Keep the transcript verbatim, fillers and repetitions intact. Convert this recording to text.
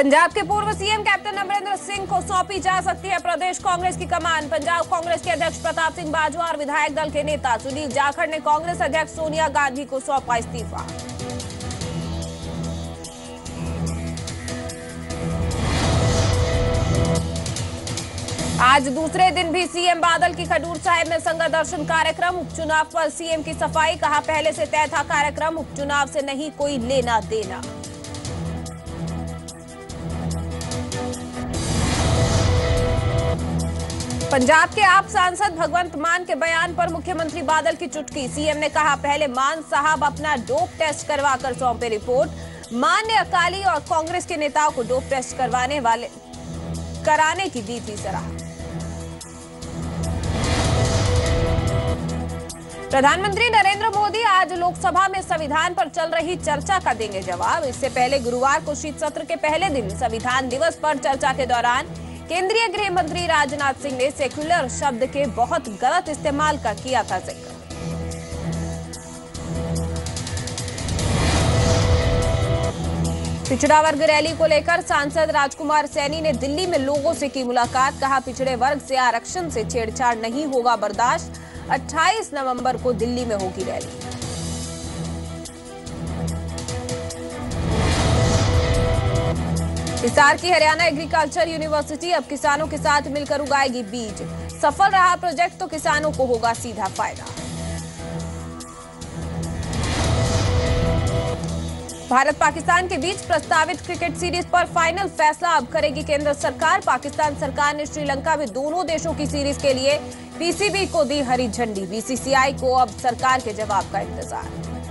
पंजाब के पूर्व CM captain Amarinder Singh को सौंपी जा सकती है प्रदेश कांग्रेस की कमान। पंजाब कांग्रेस के अध्यक्ष प्रताप सिंह बाजवा और विधायक दल के नेता सुनील जाखड़ ने कांग्रेस अध्यक्ष सोनिया गांधी को सौंपा इस्तीफा। आज दूसरे दिन भी सीएम बादल की खडूर साहिब में संगत दर्शन कार्यक्रम। उपचुनाव पर सीएम की सफाई, कहा पहले से तय था कार्यक्रम, उपचुनाव से नहीं कोई लेना देना। पंजाब के आप सांसद भगवंत मान के बयान पर मुख्यमंत्री बादल की चुटकी। सीएम ने कहा पहले मान साहब अपना डोप टेस्ट करवाकर सौंपे रिपोर्ट। मान ने अकाली और कांग्रेस के नेताओं को डोप टेस्ट करवाने वाले कराने की दी थी सलाह। प्रधानमंत्री नरेंद्र मोदी आज लोकसभा में संविधान पर चल रही चर्चा का देंगे जवाब। इससे पहले गुरुवार को शीत सत्र के पहले दिन संविधान दिवस पर चर्चा के दौरान केंद्रीय गृह मंत्री राजनाथ सिंह ने सेक्युलर शब्द के बहुत गलत इस्तेमाल का किया था जिक्र। पिछड़ा वर्ग रैली को लेकर सांसद राजकुमार सैनी ने दिल्ली में लोगों से की मुलाकात। कहा पिछड़े वर्ग से आरक्षण से छेड़छाड़ नहीं होगा बर्दाश्त। अट्ठाईस नवंबर को दिल्ली में होगी रैली। हिसार की हरियाणा एग्रीकल्चर यूनिवर्सिटी अब किसानों के साथ मिलकर उगाएगी बीज। सफल रहा प्रोजेक्ट तो किसानों को होगा सीधा फायदा। भारत पाकिस्तान के बीच प्रस्तावित क्रिकेट सीरीज पर फाइनल फैसला अब करेगी केंद्र सरकार। पाकिस्तान सरकार ने श्रीलंका में दोनों देशों की सीरीज के लिए पीसीबी को दी हरी झंडी। बीसीसीआई को अब सरकार के जवाब का इंतजार।